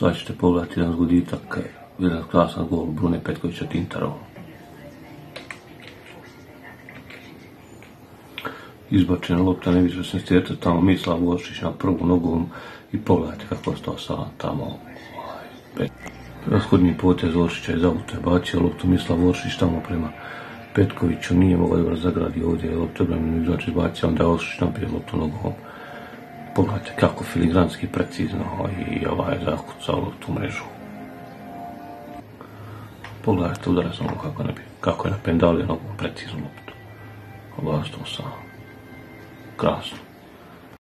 Sad ćete pogledati jedan zgoditak, jedan krasan gol Brune Petkovića Tintarova. Izbačena lopta neizvjesne stjece, tamo Mislav Voršić na prvu nogom i pogledajte kako je stao Salan tamo. Rashodni potez Voršića iz auta je bacio loptu Mislav Voršić tamo prema Petkoviću, nije mogao dobro zagradi ovdje, loptu obrambenu igrač izbacio, onda je Voršić napio loptu nogom. Pogledajte kako filigranski precizno i zakucao loptu u mrežu. Pogledajte udarac nogom kako je napendalio nogom preciznu loptu. Ovo je ostao sam. Krasno.